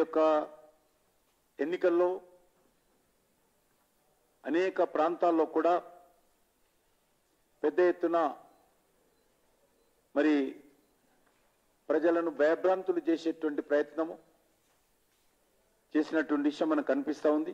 యొక్క ఎన్నికల్లో అనేక ప్రాంతాల్లో కూడా పెద్ద ఎత్తున మరి ప్రజలను భయభ్రాంతులు చేసేటువంటి ప్రయత్నము చేసినటువంటి విషయం మనకు కనిపిస్తూ ఉంది.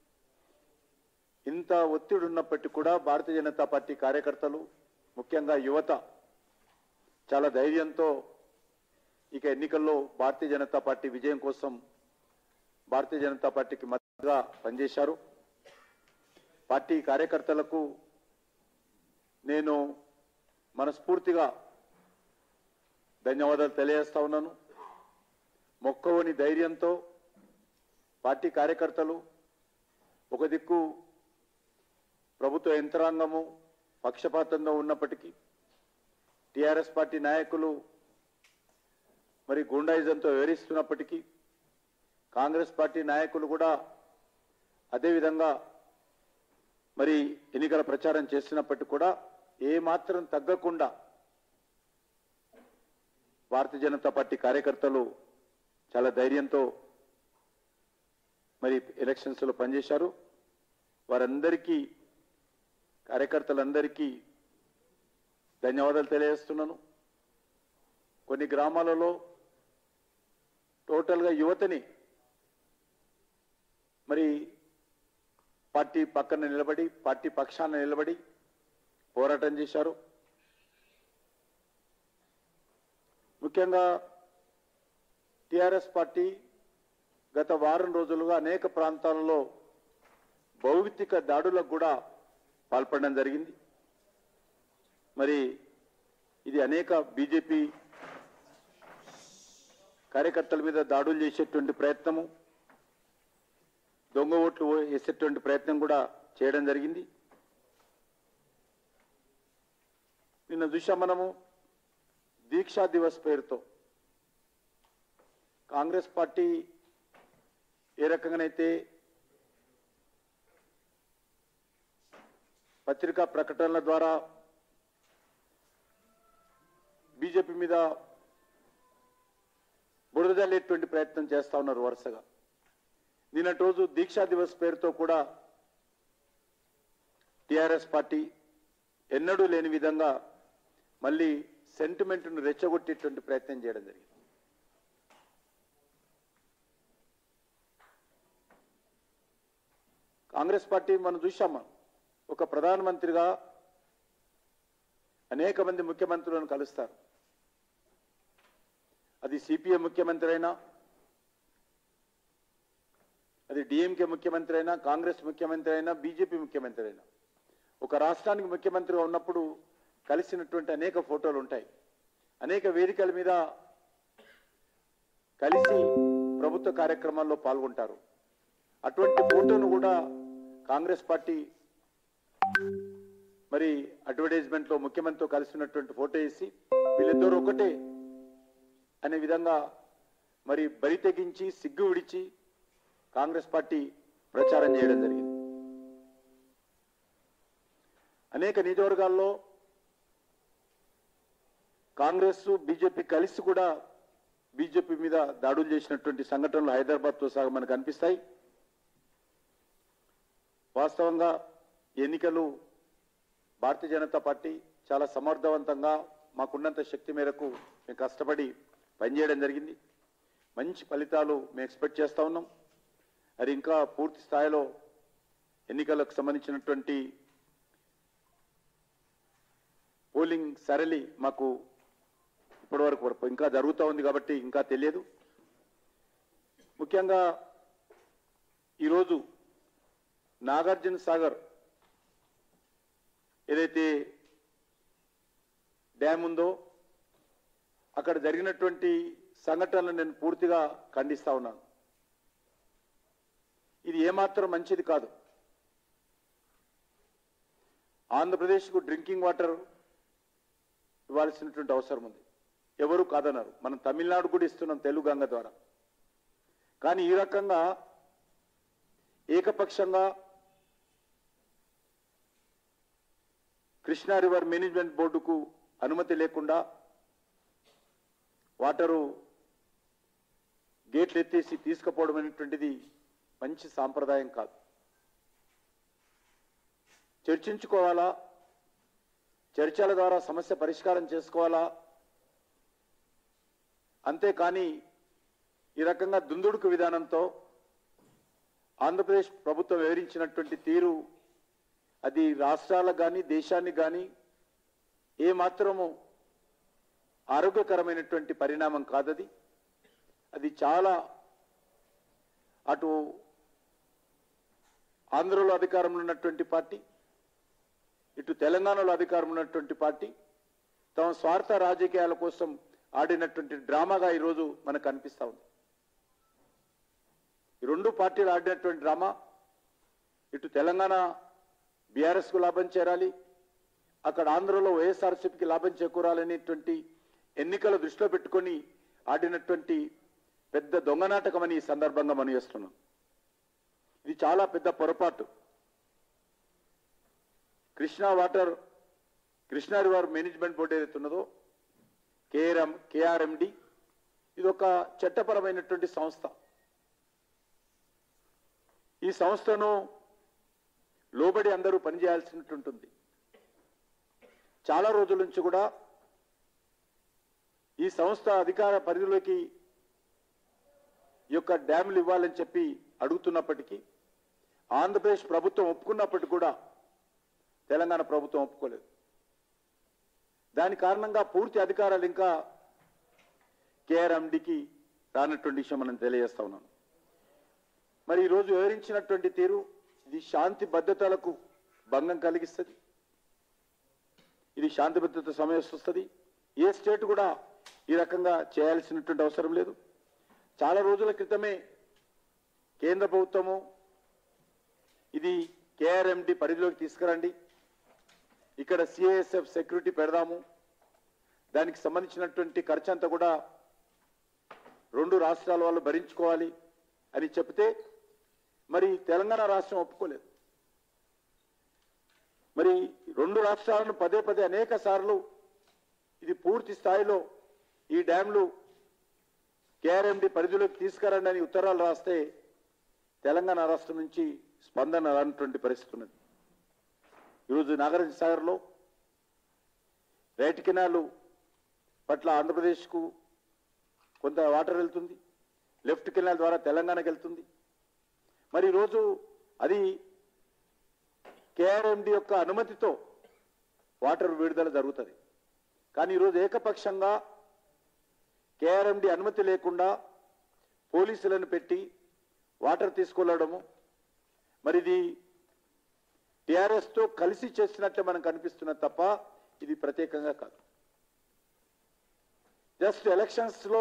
ఇంత ఒత్తిడి ఉన్నప్పటికీ కూడా భారతీయ జనతా పార్టీ కార్యకర్తలు, ముఖ్యంగా యువత చాలా ధైర్యంతో ఇక ఎన్నికల్లో భారతీయ జనతా పార్టీ విజయం కోసం భారతీయ జనతా పార్టీకి మద్దతుగా పనిచేశారు. పార్టీ కార్యకర్తలకు నేను మనస్ఫూర్తిగా ధన్యవాదాలు తెలియజేస్తా ఉన్నాను. మొక్కవని ధైర్యంతో పార్టీ కార్యకర్తలు ఒక దిక్కు ప్రభుత్వ యంత్రాంగము పక్షపాతంలో ఉన్నప్పటికీ, టీఆర్ఎస్ పార్టీ నాయకులు మరి గూండాయిజంతో వివరిస్తున్నప్పటికీ, కాంగ్రెస్ పార్టీ నాయకులు కూడా అదేవిధంగా మరి ఎన్నికల ప్రచారం చేస్తున్నప్పటికీ కూడా ఏమాత్రం తగ్గకుండా భారతీయ జనతా పార్టీ కార్యకర్తలు చాలా ధైర్యంతో మరి ఎలక్షన్స్ లో పనిచేశారు. వారందరికీ, కార్యకర్తలందరికీ ధన్యవాదాలు తెలియజేస్తున్నాను. కొన్ని గ్రామాలలో టోటల్గా యువతని మరి పార్టీ పక్కన నిలబడి, పార్టీ పక్షాన నిలబడి పోరాటం చేశారు. ముఖ్యంగా టిఆర్ఎస్ పార్టీ గత వారం రోజులుగా అనేక ప్రాంతాలలో భౌతిక దాడులకు కూడా పాల్పడడం జరిగింది. మరి ఇది అనేక బీజేపీ కార్యకర్తల మీద దాడులు చేసేటువంటి ప్రయత్నము, దొంగ ఓట్లు వేసేటువంటి ప్రయత్నం కూడా చేయడం జరిగింది. నిన్న చూసాం మనము దీక్షా దివస్ పేరుతో కాంగ్రెస్ పార్టీ ఏ రకంగానైతే పత్రికా ప్రకటనల ద్వారా బీజేపీ మీద బురద జల్లేటువంటి ప్రయత్నం చేస్తా ఉన్నారు వరుసగా. నిన్నటి రోజు దీక్షా దివస్ పేరుతో కూడా టిఆర్ఎస్ పార్టీ ఎన్నడూ లేని విధంగా మళ్ళీ సెంటిమెంట్ను రెచ్చగొట్టేటువంటి ప్రయత్నం చేయడం జరిగింది. కాంగ్రెస్ పార్టీ మనం చూశాం, ఒక ప్రధానమంత్రిగా అనేక మంది ముఖ్యమంత్రులను కలుస్తారు. అది సిపిఎం ముఖ్యమంత్రి అయినా, అది డిఎంకే ముఖ్యమంత్రి అయినా, కాంగ్రెస్ ముఖ్యమంత్రి అయినా, బీజేపీ ముఖ్యమంత్రి అయినా, ఒక రాష్ట్రానికి ముఖ్యమంత్రిగా ఉన్నప్పుడు కలిసినటువంటి అనేక ఫోటోలు ఉంటాయి. అనేక వేదికల మీద కలిసి ప్రభుత్వ కార్యక్రమాల్లో పాల్గొంటారు. అటువంటి ఫోటోను కూడా కాంగ్రెస్ పార్టీ మరి అడ్వర్టైజ్మెంట్ లో ముఖ్యమంత్రితో కలిసినటువంటి ఫోటో వేసి వీళ్ళిద్దరూ ఒకటే అనే విధంగా మరి బరి తెగించి సిగ్గు విడిచి కాంగ్రెస్ పార్టీ ప్రచారం చేయడం జరిగింది. అనేక నియోజకవర్గాల్లో కాంగ్రెస్ బీజేపీ కలిసి కూడా బీజేపీ మీద దాడులు చేసినటువంటి సంఘటనలు హైదరాబాద్తో సహా మనకు కనిపిస్తాయి. వాస్తవంగా ఎన్నికలు భారతీయ జనతా పార్టీ చాలా సమర్థవంతంగా మాకున్నంత శక్తి మేరకు మేము కష్టపడి పనిచేయడం జరిగింది. మంచి ఫలితాలు మేము ఎక్స్పెక్ట్ చేస్తా ఉన్నాం. అది ఇంకా పూర్తి స్థాయిలో ఎన్నికలకు సంబంధించినటువంటి పోలింగ్ సరళి మాకు ఇప్పటివరకు ఇంకా జరుగుతూ ఉంది కాబట్టి ఇంకా తెలియదు. ముఖ్యంగా ఈరోజు నాగార్జున సాగర్ ఏదైతే డ్యామ్ ఉందో అక్కడ జరిగినటువంటి సంఘటనలను నేను పూర్తిగా ఖండిస్తా ఉన్నాను. ఇది ఏమాత్రం మంచిది కాదు. ఆంధ్రప్రదేశ్కు డ్రింకింగ్ వాటర్ ఇవ్వాల్సినటువంటి అవసరం ఉంది. ఎవరు కాదన్నారు. మనం తమిళనాడు కూడా ఇస్తున్నాం తెలుగు గంగ ద్వారా. కానీ ఈ రకంగా ఏకపక్షంగా కృష్ణా రివర్ మేనేజ్మెంట్ బోర్డుకు అనుమతి లేకుండా వాటరు గేట్లు ఎత్తేసి తీసుకుపోవడం అనేటువంటిది మంచి సాంప్రదాయం కాదు. చర్చించుకోవాలా, చర్చల ద్వారా సమస్య పరిష్కారం చేసుకోవాలా, అంతేకాని ఈ రకంగా దుందుడుకు విధానంతో ఆంధ్రప్రదేశ్ ప్రభుత్వం వివరించినటువంటి తీరు అది రాష్ట్రాలకు కానీ దేశానికి కానీ ఏమాత్రము ఆరోగ్యకరమైనటువంటి పరిణామం కాదది. అది చాలా అటు ఆంధ్రలో అధికారంలో ఉన్నటువంటి పార్టీ, ఇటు తెలంగాణలో అధికారంలో ఉన్నటువంటి పార్టీ తమ స్వార్థ రాజకీయాల కోసం ఆడినటువంటి డ్రామాగా ఈరోజు మనకు అనిపిస్తూ ఉంది. ఈ రెండు పార్టీలు ఆడినటువంటి డ్రామా ఇటు తెలంగాణ బీఆర్ఎస్కు లాభం చేరాలి, అక్కడ ఆంధ్రలో వైఎస్ఆర్సీపీకి లాభం చేకూరాలనేటువంటి ఎన్నికల దృష్టిలో పెట్టుకొని ఆడినటువంటి పెద్ద దొంగనాటకమని ఈ సందర్భంగా మనం చేస్తున్నాం. ఇది చాలా పెద్ద పొరపాటు. కృష్ణా రివర్ మేనేజ్మెంట్ బోర్డు ఏదైతే ఉన్నదో కేఆర్ఎండి, ఇది ఒక చట్టపరమైనటువంటి సంస్థ. ఈ సంస్థను లోబడి అందరూ పనిచేయాల్సినట్టు ఉంటుంది. చాలా రోజుల నుంచి కూడా ఈ సంస్థ అధికార పరిధిలోకి ఈ యొక్క డ్యాములు ఇవ్వాలని చెప్పి అడుగుతున్నప్పటికీ ఆంధ్రప్రదేశ్ ప్రభుత్వం ఒప్పుకున్నప్పటికీ కూడా తెలంగాణ ప్రభుత్వం ఒప్పుకోలేదు. దాని కారణంగా పూర్తి అధికారాలు ఇంకా కేఆర్ఎండికి రానటువంటి విషయం మనం తెలియజేస్తా ఉన్నాను. మరి ఈరోజు వివరించినటువంటి తీరు ఇది శాంతి భద్రతలకు భంగం కలిగిస్తుంది. ఇది శాంతి భద్రత సమస్య వస్తుంది. ఏ స్టేట్ కూడా ఈ రకంగా చేయాల్సినటువంటి అవసరం లేదు. చాలా రోజుల క్రితమే కేంద్ర ప్రభుత్వము ఇది కేఆర్ఎండి పరిధిలోకి తీసుకురండి, ఇక్కడ సిఐఎస్ఎఫ్ సెక్యూరిటీ పెడదాము, దానికి సంబంధించినటువంటి ఖర్చు అంతా కూడా రెండు రాష్ట్రాల వాళ్ళు భరించుకోవాలి అని చెప్తే మరి తెలంగాణ రాష్ట్రం ఒప్పుకోలేదు. మరి రెండు రాష్ట్రాలను పదే పదే అనేక సార్లు ఇది పూర్తి స్థాయిలో ఈ డ్యాంలు కేఆర్ఎండి పరిధిలోకి తీసుకురండి అని ఉత్తరాలు రాస్తే తెలంగాణ రాష్ట్రం నుంచి స్పందన రానటువంటి పరిస్థితి ఉన్నది. ఈరోజు నాగార్జున సాగర్లో రైట్ కెనాలు పట్ల ఆంధ్రప్రదేశ్కు కొంత వాటర్ వెళ్తుంది, లెఫ్ట్ కెనాల్ ద్వారా తెలంగాణకు వెళ్తుంది. మరి ఈరోజు అది కేఆర్ఎండి యొక్క అనుమతితో వాటర్ విడుదల జరుగుతుంది. కానీ ఈరోజు ఏకపక్షంగా కేఆర్ఎండి అనుమతి లేకుండా పోలీసులను పెట్టి వాటర్ తీసుకెళ్లడము, మరి ఇది టీఆర్ఎస్తో కలిసి చేసినట్లే మనకు అనిపిస్తున్నది తప్ప ఇది ప్రత్యేకంగా కాదు. జస్ట్ ఎలక్షన్స్లో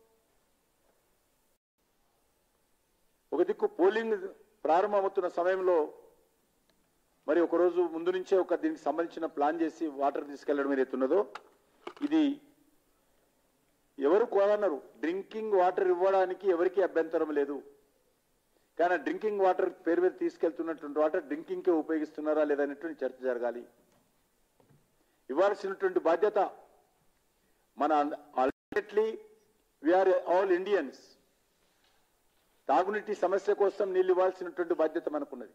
ఒక దిక్కు పోలింగ్ ప్రారంభమవుతున్న సమయంలో మరి ఒకరోజు ముందు నుంచే దీనికి సంబంధించిన ప్లాన్ చేసి వాటర్ తీసుకెళ్లడం ఏదైతే ఉన్నదో ఇది ఎవరు కోరన్నారు. డ్రింకింగ్ వాటర్ ఇవ్వడానికి ఎవరికీ అభ్యంతరం లేదు. కానీ డ్రింకింగ్ వాటర్ పేరు మీద తీసుకెళ్తున్నటువంటి వాటర్ డ్రింకింగ్కే ఉపయోగిస్తున్నారా లేదనేటువంటి చర్చ జరగాలి. ఇవ్వాల్సినటువంటి బాధ్యత మన అల్టిమేట్లీ వీఆర్ ఆల్ ఇండియన్స్. తాగునీటి సమస్య కోసం నీళ్ళు ఇవ్వాల్సినటువంటి బాధ్యత మనకున్నది.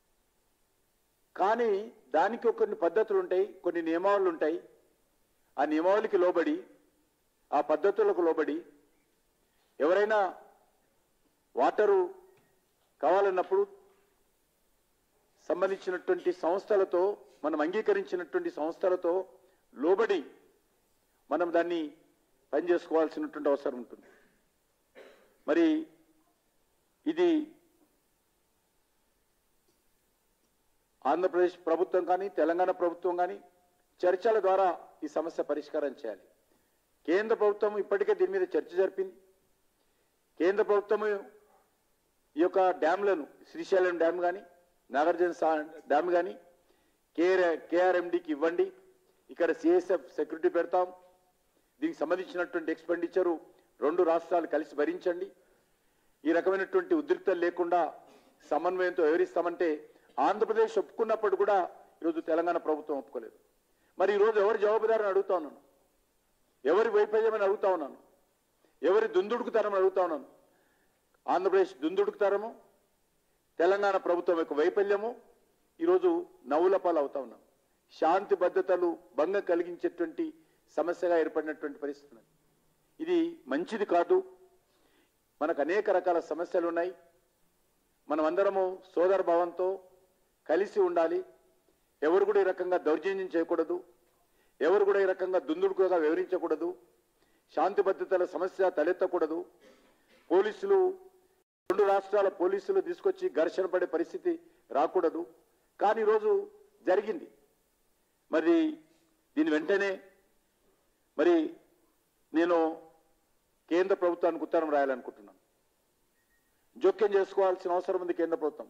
కానీ దానికి కొన్ని పద్ధతులు ఉంటాయి, కొన్ని నియమావళులు ఉంటాయి. ఆ నియమావళికి లోబడి, ఆ పద్ధతులకు లోబడి ఎవరైనా వాటరు కావాలన్నప్పుడు సంబంధించినటువంటి సంస్థలతో, మనం అంగీకరించినటువంటి సంస్థలతో లోబడి మనం దాన్ని పనిచేసుకోవాల్సినటువంటి అవసరం ఉంటుంది. మరి ఇది ఆంధ్రప్రదేశ్ ప్రభుత్వం కానీ తెలంగాణ ప్రభుత్వం కానీ చర్చల ద్వారా ఈ సమస్య పరిష్కారం చేయాలి. కేంద్ర ప్రభుత్వం ఇప్పటికే దీని మీద చర్చ జరిపింది. కేంద్ర ప్రభుత్వం ఈ యొక్క డ్యామ్లను శ్రీశైలం డ్యామ్ కానీ నాగార్జున డ్యామ్ కానీ కేఆర్ఎండికి ఇవ్వండి, ఇక్కడ సిఎస్ఎఫ్ సెక్యూరిటీ పెడతాం, దీనికి సంబంధించినటువంటి ఎక్స్పెండిచరు రెండు రాష్ట్రాలు కలిసి భరించండి, ఈ రకమైనటువంటి ఉద్రిక్తలు లేకుండా సమన్వయంతో వివరిస్తామంటే ఆంధ్రప్రదేశ్ ఒప్పుకున్నప్పుడు కూడా ఈరోజు తెలంగాణ ప్రభుత్వం ఒప్పుకోలేదు. మరి ఈరోజు ఎవరి జవాబుదారిని అడుగుతా ఉన్నాను, ఎవరి వైఫల్యమని అడుగుతా ఉన్నాను, ఎవరి దుందుడుకుతనం అడుగుతా ఉన్నాను. ఆంధ్రప్రదేశ్ దుందుడుకుతారము, తెలంగాణ ప్రభుత్వం యొక్క వైఫల్యము ఈరోజు నవ్వుల పాలు అవుతా ఉన్నాం. శాంతి భద్రతలు భంగం కలిగించేటువంటి సమస్యగా ఏర్పడినటువంటి పరిస్థితి ఉన్నది. ఇది మంచిది కాదు. మనకు అనేక రకాల సమస్యలు ఉన్నాయి. మనమందరము సోదర భావంతో కలిసి ఉండాలి. ఎవరు కూడా ఈ రకంగా దౌర్జన్యం చేయకూడదు. ఎవరు కూడా ఈ రకంగా దుందుడుకుగా వివరించకూడదు. శాంతి భద్రతల సమస్య తలెత్తకూడదు. పోలీసులు, రెండు రాష్ట్రాల పోలీసులు తీసుకొచ్చి ఘర్షణ పడే పరిస్థితి రాకూడదు. కానీ ఈరోజు జరిగింది. మరి దీని వెంటనే మరి నేను కేంద్ర ప్రభుత్వానికి ఉత్తరం రాయాలనుకుంటున్నాను. జోక్యం చేసుకోవాల్సిన అవసరం ఉంది కేంద్ర ప్రభుత్వం.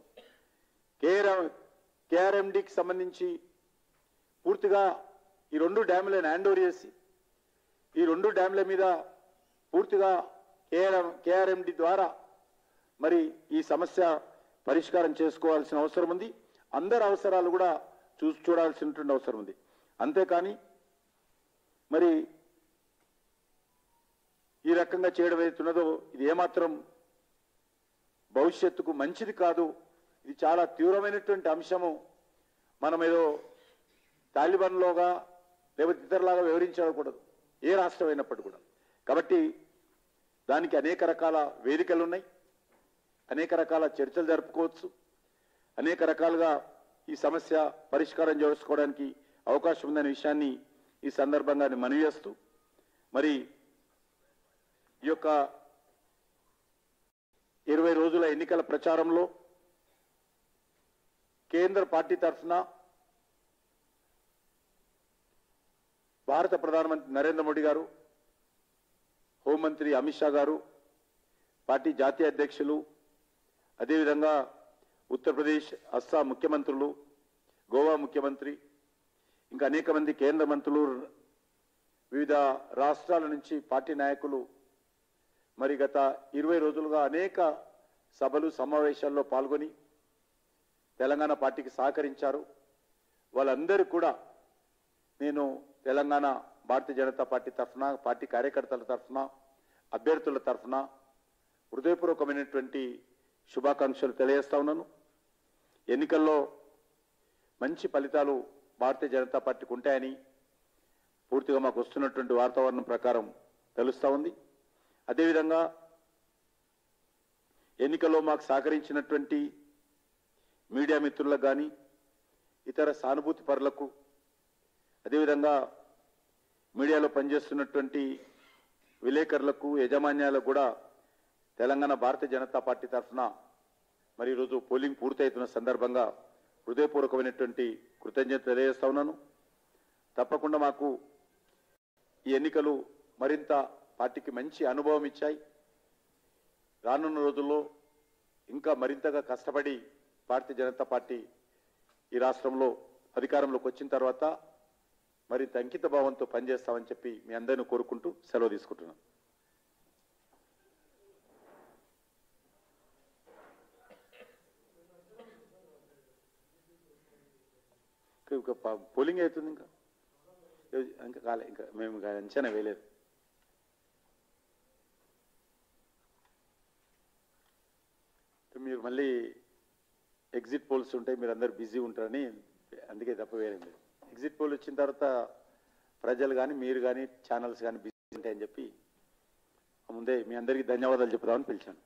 కేఆర్ఎండికి సంబంధించి పూర్తిగా ఈ 2 డ్యాములను హ్యాండ్ ఓవర్ చేసి ఈ 2 డ్యాముల మీద పూర్తిగా కేఆర్ఎండి ద్వారా మరి ఈ సమస్య పరిష్కారం చేసుకోవాల్సిన అవసరం ఉంది. అందరి అవసరాలు కూడా చూడాల్సినటువంటి అవసరం ఉంది. అంతేకాని మరి ఈ రకంగా చేయడం ఏదైతున్నదో ఇది ఏమాత్రం భవిష్యత్తుకు మంచిది కాదు. ఇది చాలా తీవ్రమైనటువంటి అంశము. మనం ఏదో తాలిబాన్లోగా లేకపోతే ఇతరులాగా వివరించకూడదు, ఏ రాష్ట్రం అయినప్పటికీ కూడా. కాబట్టి దానికి అనేక రకాల వేదికలు ఉన్నాయి, అనేక రకాల చర్చలు జరుపుకోవచ్చు, అనేక రకాలుగా ఈ సమస్య పరిష్కారం చేసుకోవడానికి అవకాశం ఉందనే విషయాన్ని ఈ సందర్భంగా మనవి చేస్తూ మరి ఈ యొక్క 20 రోజుల ఎన్నికల ప్రచారంలో కేంద్ర పార్టీ తరఫున భారత ప్రధానమంత్రి నరేంద్ర మోడీ గారు, హోంమంత్రి అమిత్ షా గారు, పార్టీ జాతీయ అధ్యక్షులు, అదేవిధంగా ఉత్తరప్రదేశ్, అస్సాం ముఖ్యమంత్రులు, గోవా ముఖ్యమంత్రి, ఇంకా అనేక మంది కేంద్ర మంత్రులు, వివిధ రాష్ట్రాల నుంచి పార్టీ నాయకులు మరి గత 20 రోజులుగా అనేక సభలు సమావేశాల్లో పాల్గొని తెలంగాణ పార్టీకి సహకరించారు. వాళ్ళందరూ కూడా నేను తెలంగాణ భారతీయ జనతా పార్టీ తరఫున, పార్టీ కార్యకర్తల తరఫున, అభ్యర్థుల తరఫున హృదయపూర్వకమైనటువంటి శుభాకాంక్షలు తెలియజేస్తా ఉన్నాను. ఎన్నికల్లో మంచి ఫలితాలు భారతీయ జనతా పార్టీకి ఉంటాయని పూర్తిగా మాకు వస్తున్నటువంటి వాతావరణం ప్రకారం తెలుస్తూ ఉంది. అదేవిధంగా ఎన్నికల్లో మాకు సహకరించినటువంటి మీడియా మిత్రులకు కానీ, ఇతర సానుభూతి పరులకు, అదేవిధంగా మీడియాలో పనిచేస్తున్నటువంటి విలేకరులకు, యాజమాన్యాలకు కూడా తెలంగాణ భారతీయ జనతా పార్టీ తరఫున మరి ఈరోజు పోలింగ్ పూర్తవుతున్న సందర్భంగా హృదయపూర్వకమైనటువంటి కృతజ్ఞత తెలియజేస్తా ఉన్నాను. తప్పకుండా మాకు ఈ ఎన్నికలు మరింత పార్టీకి మంచి అనుభవం ఇచ్చాయి. రానున్న రోజుల్లో ఇంకా మరింతగా కష్టపడి భారతీయ జనతా పార్టీ ఈ రాష్ట్రంలో అధికారంలోకి వచ్చిన తర్వాత మరింత అంకిత భావంతో పనిచేస్తామని చెప్పి మీ అందరినీ కోరుకుంటూ సెలవు తీసుకుంటున్నాను. పోలింగ్ అవుతుంది, ఇంకా కాలే, ఇంకా మేము అంచనా వేయలేదు. మీరు మళ్ళీ ఎగ్జిట్ పోల్స్ ఉంటాయి, మీరు అందరు బిజీ ఉంటారని అందుకే తప్ప వేరే లేదు. ఎగ్జిట్ పోల్ వచ్చిన తర్వాత ప్రజలు కానీ మీరు కానీ ఛానల్స్ కానీ బిజీ ఉంటాయని చెప్పి ముందే మీ అందరికీ ధన్యవాదాలు చెప్తామని పిలిచాను.